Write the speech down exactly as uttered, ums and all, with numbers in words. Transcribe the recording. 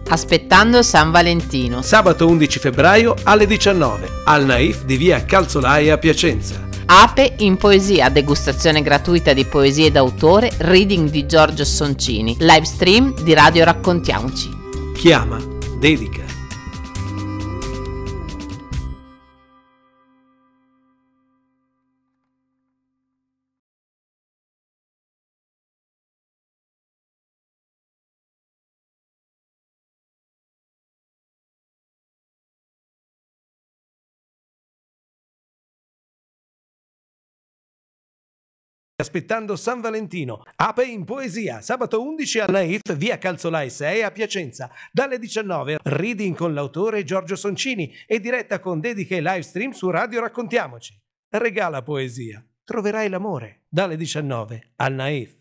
Aspettando San Valentino. Sabato undici febbraio alle diciannove al Naif di via Calzolai a Piacenza. Ape in poesia, degustazione gratuita di poesie d'autore, reading di Giorgio Soncini, live stream di Radio Raccontiamoci. Chiama, dedica. Aspettando San Valentino, Ape in poesia, sabato undici al Naif, via Calzolai sei a Piacenza, dalle diciannove, reading con l'autore Giorgio Soncini e diretta con dediche e live stream su Radio Raccontiamoci. Regala poesia, troverai l'amore, dalle diciannove al Naif.